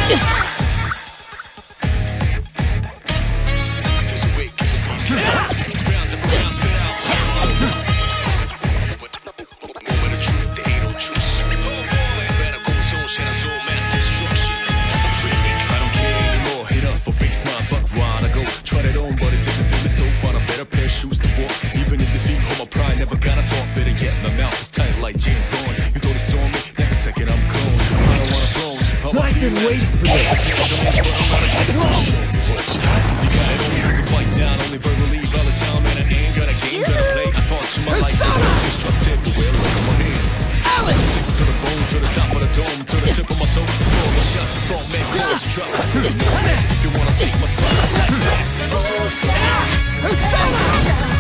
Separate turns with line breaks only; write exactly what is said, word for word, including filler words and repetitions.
Shoes to walk, even in defeat, hold my pride, never gotta talk. Better yet, my mouth is tight like James Bond. You thought he saw me, next second I'm gone. I don't wanna throne.
I've been waiting for this.
You got it only as a fight down, only verbally, volatile, man. I ain't got a game, gotta play. I thought you might like it. Just drop tip, the wheel over my hands. Alex! To the bone, to the top of the dome, to the tip of my toe. All the shots, the thought, man, close the drop. If you wanna take my spot like that.
Persona!